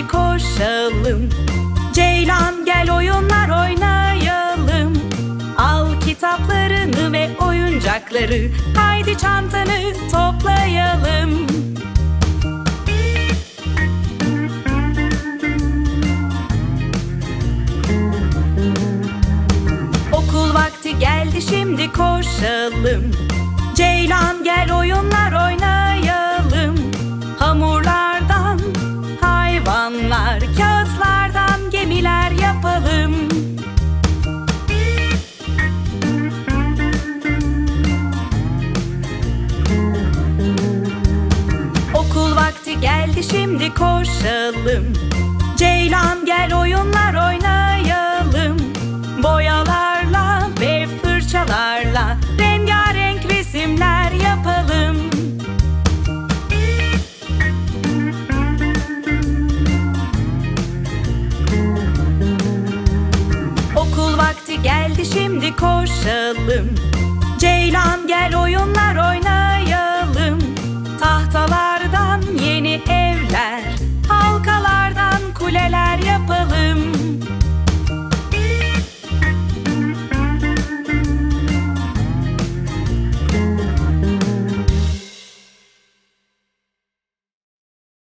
şimdi koşalım. Ceylan gel oyunlar oynayalım. Al kitaplarını ve oyuncakları, haydi çantanı toplayalım. Okul vakti geldi şimdi koşalım. Ceylan gel oyunlar oynayalım. Hamurlardan hayvanlar, kağıtlardan gemiler yapalım. Okul vakti geldi şimdi koşalım. Ceylan gel oyunlar oynayalım. Boyalarla ve fırçalarla rengarenk resimler yapalım. Okul vakti geldi şimdi koşalım. Ceylan gel oyunlar oynayalım. Tahtalardan yeni evler, halkalardan kuleler